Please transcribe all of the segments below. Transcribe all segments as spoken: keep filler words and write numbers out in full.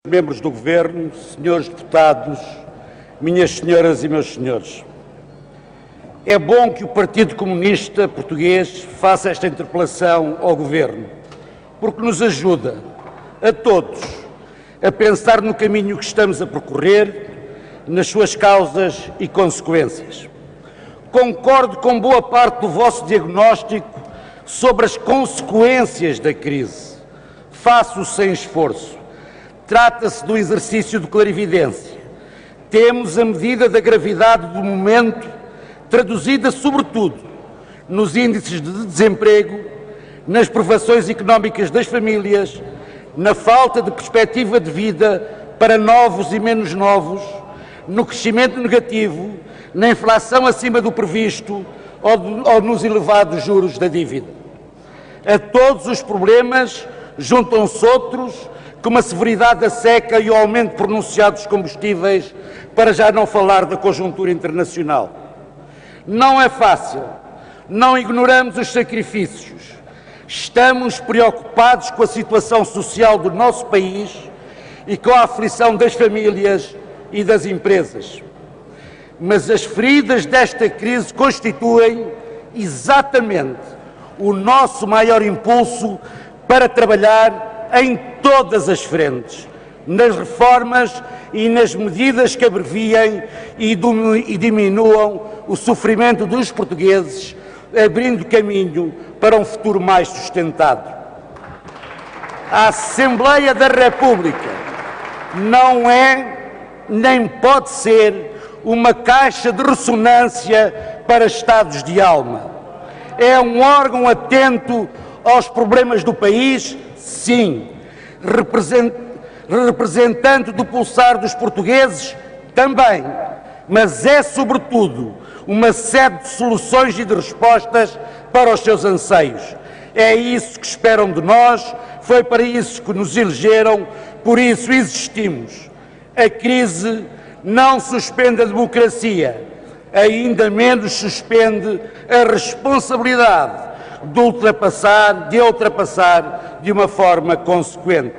Membros do Governo, senhores deputados, minhas senhoras e meus senhores, é bom que o Partido Comunista Português faça esta interpelação ao Governo, porque nos ajuda a todos a pensar no caminho que estamos a percorrer, nas suas causas e consequências. Concordo com boa parte do vosso diagnóstico sobre as consequências da crise. Faço sem esforço. Trata-se do exercício de clarividência. Temos a medida da gravidade do momento, traduzida sobretudo nos índices de desemprego, nas privações económicas das famílias, na falta de perspectiva de vida para novos e menos novos, no crescimento negativo, na inflação acima do previsto ou, de, ou nos elevados juros da dívida. A todos os problemas juntam-se outros, como a severidade da seca e o aumento pronunciado dos combustíveis, para já não falar da conjuntura internacional. Não é fácil, não ignoramos os sacrifícios. Estamos preocupados com a situação social do nosso país e com a aflição das famílias e das empresas. Mas as feridas desta crise constituem exatamente o nosso maior impulso para trabalhar em todas as frentes, nas reformas e nas medidas que abreviem e diminuam o sofrimento dos portugueses, abrindo caminho para um futuro mais sustentado. A Assembleia da República não é, nem pode ser, uma caixa de ressonância para estados de alma. É um órgão atento aos problemas do país, sim, representante do pulsar dos portugueses, também, mas é, sobretudo, uma sede de soluções e de respostas para os seus anseios. É isso que esperam de nós, foi para isso que nos elegeram, por isso existimos. A crise não suspende a democracia, ainda menos suspende a responsabilidade de ultrapassar, de ultrapassar de uma forma consequente.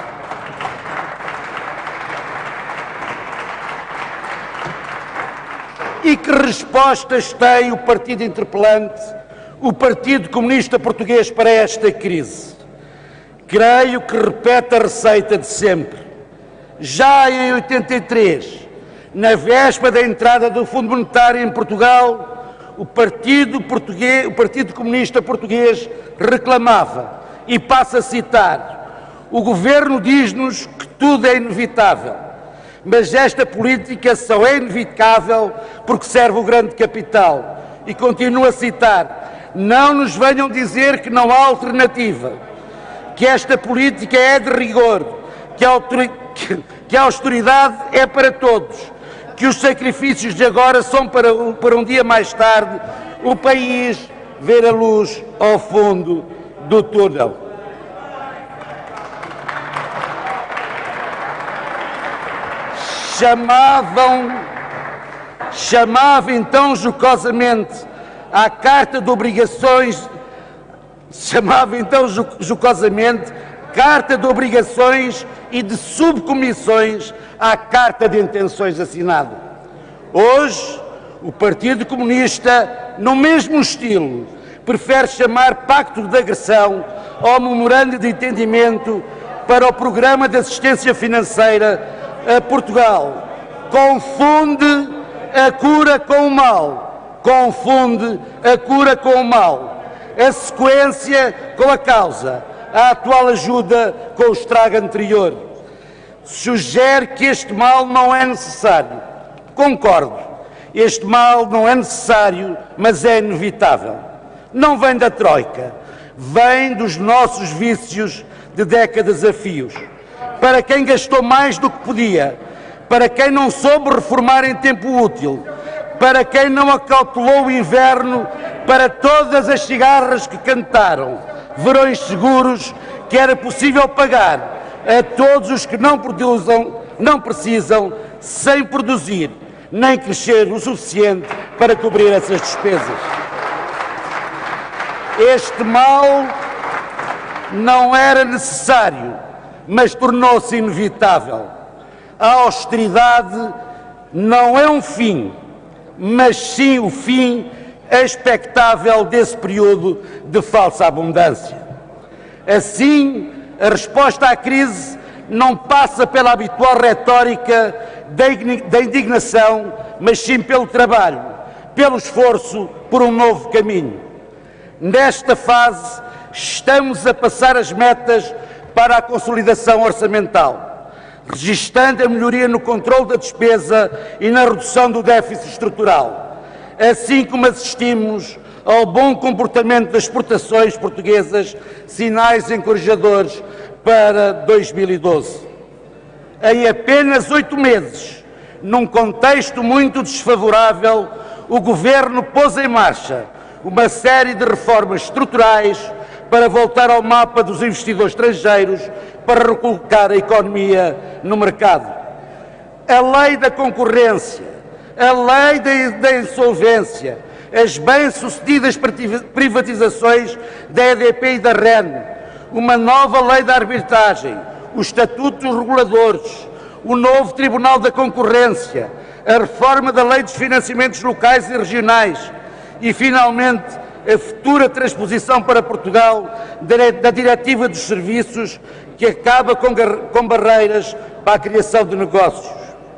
E que respostas tem o partido interpelante, o Partido Comunista Português, para esta crise? Creio que repete a receita de sempre. Já em oitenta e três, na véspera da entrada do Fundo Monetário em Portugal, o Partido, Português, o Partido Comunista Português reclamava, e passo a citar: o Governo diz-nos que tudo é inevitável, mas esta política só é inevitável porque serve o grande capital. E continuo a citar: não nos venham dizer que não há alternativa, que esta política é de rigor, que a, que a austeridade é para todos, que os sacrifícios de agora são para um, para um dia mais tarde o país ver a luz ao fundo do túnel. Chamavam, chamava então jocosamente à Carta de Obrigações, chamava então jocosamente Carta de Obrigações e de Subcomissões à Carta de Intenções assinada. Hoje, o Partido Comunista, no mesmo estilo, prefere chamar Pacto de Agressão ao Memorando de Entendimento para o Programa de Assistência Financeira a Portugal. Confunde a cura com o mal. Confunde a cura com o mal. A sequência com a causa. A atual ajuda com o estrago anterior. Sugere que este mal não é necessário. Concordo. Este mal não é necessário, mas é inevitável. Não vem da Troika. Vem dos nossos vícios de décadas a fios. Para quem gastou mais do que podia, para quem não soube reformar em tempo útil, para quem não acautelou o inverno, para todas as cigarras que cantaram, verões seguros que era possível pagar a todos os que não produzam, não precisam, sem produzir, nem crescer o suficiente para cobrir essas despesas. Este mal não era necessário, mas tornou-se inevitável. A austeridade não é um fim, mas sim o fim expectável desse período de falsa abundância. Assim, a resposta à crise não passa pela habitual retórica da indignação, mas sim pelo trabalho, pelo esforço por um novo caminho. Nesta fase, estamos a passar as metas para a consolidação orçamental, registando a melhoria no controle da despesa e na redução do déficit estrutural, assim como assistimos ao bom comportamento das exportações portuguesas, sinais encorajadores para dois mil e doze. Em apenas oito meses, num contexto muito desfavorável, o Governo pôs em marcha uma série de reformas estruturais para voltar ao mapa dos investidores estrangeiros, para recolocar a economia no mercado. A lei da concorrência, a lei da, da insolvência, as bem-sucedidas privatizações da E D P e da R E N, uma nova lei da arbitragem, o Estatuto dos Reguladores, o novo Tribunal da Concorrência, a reforma da Lei dos Financiamentos Locais e Regionais e, finalmente, a futura transposição para Portugal da Diretiva dos Serviços, que acaba com, com barreiras para a criação de negócios.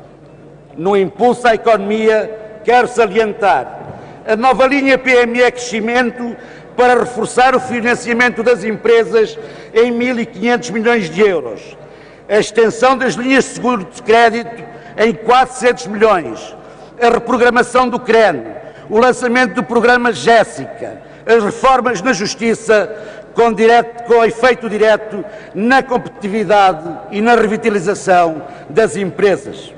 No impulso à economia, quero salientar a nova linha P M E Crescimento para reforçar o financiamento das empresas em mil e quinhentos milhões de euros, a extensão das linhas de seguro de crédito em quatrocentos milhões, a reprogramação do C R E N, o lançamento do programa Jéssica, as reformas na Justiça com, direto, com efeito direto na competitividade e na revitalização das empresas.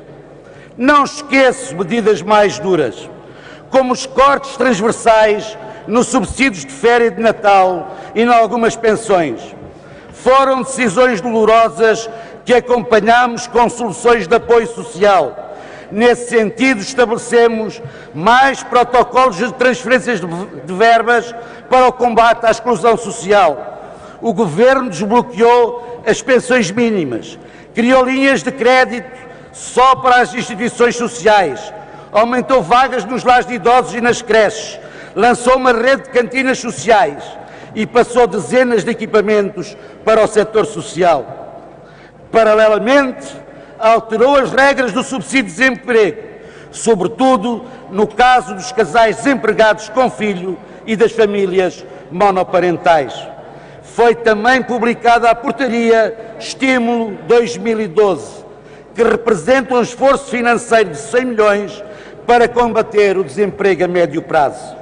Não esqueço medidas mais duras, como os cortes transversais nos subsídios de férias de Natal e em algumas pensões. Foram decisões dolorosas que acompanhamos com soluções de apoio social. Nesse sentido, estabelecemos mais protocolos de transferências de verbas para o combate à exclusão social. O Governo desbloqueou as pensões mínimas, criou linhas de crédito só para as instituições sociais, aumentou vagas nos lares de idosos e nas creches, lançou uma rede de cantinas sociais e passou dezenas de equipamentos para o setor social. Paralelamente, alterou as regras do subsídio de desemprego, sobretudo no caso dos casais desempregados com filho e das famílias monoparentais. Foi também publicada a Portaria Estímulo dois mil e doze, que representa um esforço financeiro de cem milhões para combater o desemprego a médio prazo.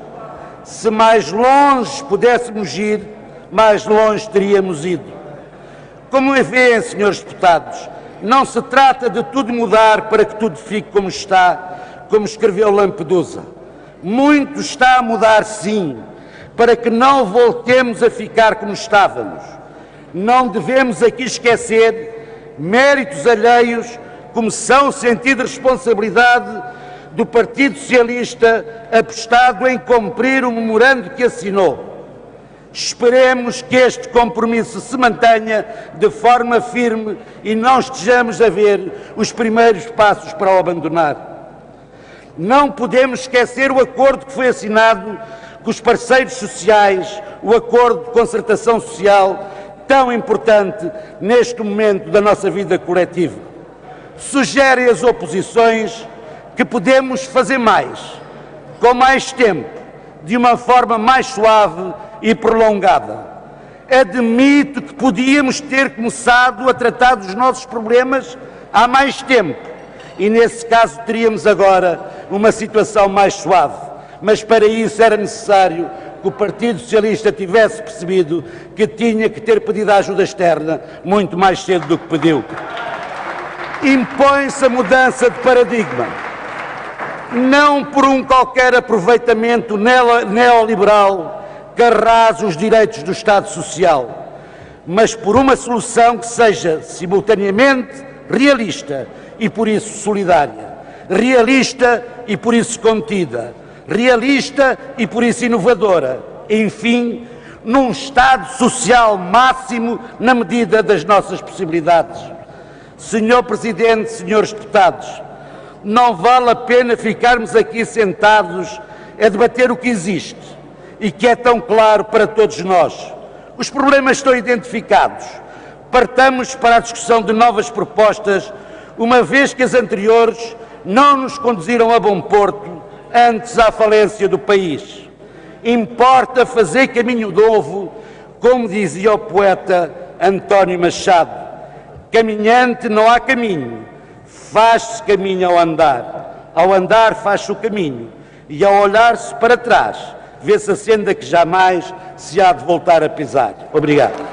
Se mais longe pudéssemos ir, mais longe teríamos ido. Como veem, senhores deputados, não se trata de tudo mudar para que tudo fique como está, como escreveu Lampedusa. Muito está a mudar, sim, para que não voltemos a ficar como estávamos. Não devemos aqui esquecer méritos alheios, como são o sentido de responsabilidade do Partido Socialista apostado em cumprir o memorando que assinou. Esperemos que este compromisso se mantenha de forma firme e não estejamos a ver os primeiros passos para o abandonar. Não podemos esquecer o acordo que foi assinado com os parceiros sociais, o acordo de concertação social, tão importante neste momento da nossa vida coletiva. Sugere às oposições que podemos fazer mais, com mais tempo, de uma forma mais suave e prolongada. Admito que podíamos ter começado a tratar dos nossos problemas há mais tempo e, nesse caso, teríamos agora uma situação mais suave. Mas para isso era necessário que o Partido Socialista tivesse percebido que tinha que ter pedido a ajuda externa muito mais cedo do que pediu. Impõe-se a mudança de paradigma, não por um qualquer aproveitamento neoliberal que arrasa os direitos do Estado Social, mas por uma solução que seja simultaneamente realista e por isso solidária, realista e por isso contida, realista e por isso inovadora, enfim, num Estado social máximo na medida das nossas possibilidades. senhor Presidente, senhores deputados, não vale a pena ficarmos aqui sentados a debater o que existe e que é tão claro para todos nós. Os problemas estão identificados. Partamos para a discussão de novas propostas, uma vez que as anteriores não nos conduziram a bom porto, antes à falência do país. Importa fazer caminho novo, como dizia o poeta António Machado. Caminhante não há caminho, faz-se caminho ao andar. Ao andar faz-se o caminho, e ao olhar-se para trás, vê-se a senda que jamais se há de voltar a pisar. Obrigado.